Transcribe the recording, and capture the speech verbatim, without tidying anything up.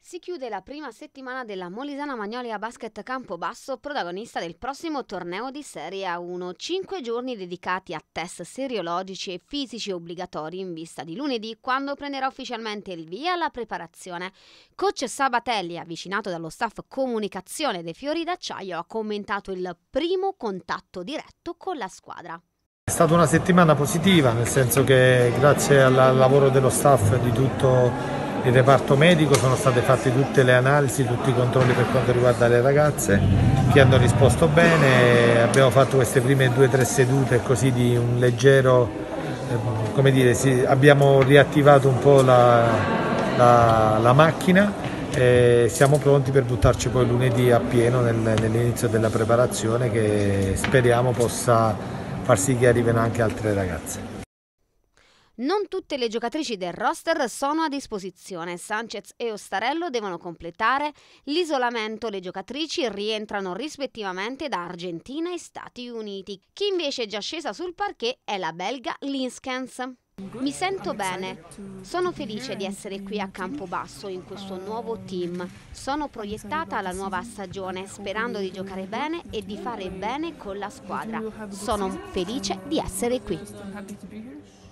Si chiude la prima settimana della Molisana Magnolia Basket Campobasso, protagonista del prossimo torneo di Serie A uno. Cinque giorni dedicati a test seriologici e fisici obbligatori in vista di lunedì, quando prenderà ufficialmente il via la preparazione. Coach Sabatelli, avvicinato dallo staff comunicazione dei Fiori d'Acciaio, ha commentato il primo contatto diretto con la squadra. È stata una settimana positiva, nel senso che grazie al lavoro dello staff e di tutto il reparto medico sono state fatte tutte le analisi, tutti i controlli per quanto riguarda le ragazze, che hanno risposto bene. Abbiamo fatto queste prime due o tre sedute così di un leggero, eh, come dire, sì, abbiamo riattivato un po' la, la, la macchina e siamo pronti per buttarci poi lunedì a pieno nel, nell'inizio della preparazione, che speriamo possa far sì che arrivino anche altre ragazze. Non tutte le giocatrici del roster sono a disposizione. Sanchez e Ostarello devono completare l'isolamento. Le giocatrici rientrano rispettivamente da Argentina e Stati Uniti. Chi invece è già scesa sul parquet è la belga Linskens. Mi sento bene, sono felice di essere qui a Campobasso in questo nuovo team. Sono proiettata alla nuova stagione, sperando di giocare bene e di fare bene con la squadra. Sono felice di essere qui.